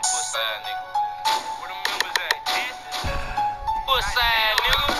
Pussy ass nigga. Where the members at? Pussy ass nigga.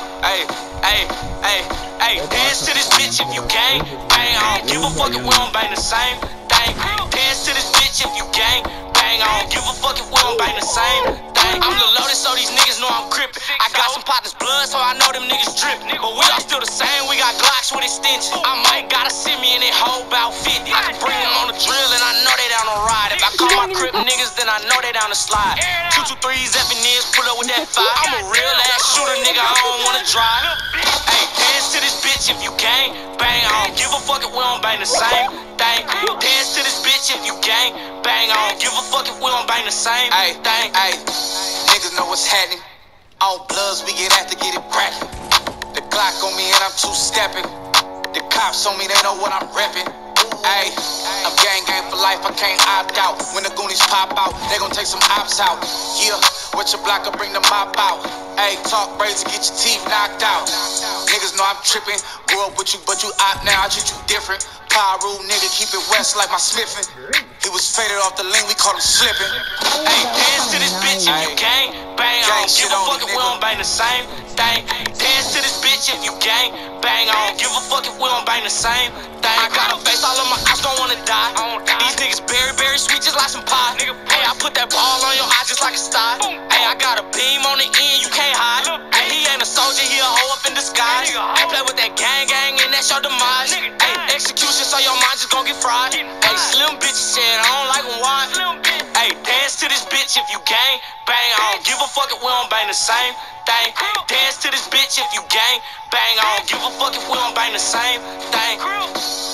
Hey, dance to this bitch if you gang. Bang, I don't give a fuck if we don't bang the same thing. Dance to this bitch if you gang. Bang, I don't give a fuck if we don't bang the same thing. I'm the loaded, so these niggas know I'm crippin'. I got some partners blood, so I know them niggas drippin'. But we all still the same, we got Glocks with extensions. I might gotta send me in that hoe about 50. I can bring them on the drill, and I know they down to ride. If I call my crip niggas, then I know they down to slide. 223s, effing is, pull up with that 5. I'm a real ass shooter, nigga, I don't wanna drive. Hey, dance to this bitch if you gang. Bang, I don't give a fuck if we don't bang the same thing. Dance to this bitch if you gang. Bang, I don't give a fuck if we don't bang the same thing. Ay, niggas know what's happening. All bloods, we get after, get it crackin'. The Glock on me and I'm two-stepping. The cops on me, they know what I'm reppin'. Ay, I'm gang for life, I can't opt out. When the Goonies pop out, they gon' take some ops out. Yeah, with your block, I bring the mop out. Ay, talk braids to get your teeth knocked out. Niggas know I'm trippin'. Grew up with you, but you opt now, I treat you different. Pyro nigga, keep it west like my Smithin'. He was faded off the lane, we call him slippin'. Hey, dance to this bitch if you gang. Bang, I don't give a fuck if we don't bang the same thing. Dance to this bitch if you gang. Bang, I don't give a fuck if we don't bang the same thing. I got a face, all of my eyes don't wanna die. These niggas very sweet, just like some pie. Hey, I put that ball on your eye just like a star. Hey, I got a beam on the end, you can't hide. Hey, he ain't a soldier, he a hoe up in disguise. Hey, play with that gang, and that's your demise. Hey, execution, so your mind just gon' get fried. Hey, slim bitches said I don't like them wide. Hey, dance to this bitch if you gang. Bang, I don't give a fuck if we don't bang the same thing. Dance to this bitch if you gang. Bang, I don't give a fuck if we don't bang the same thing.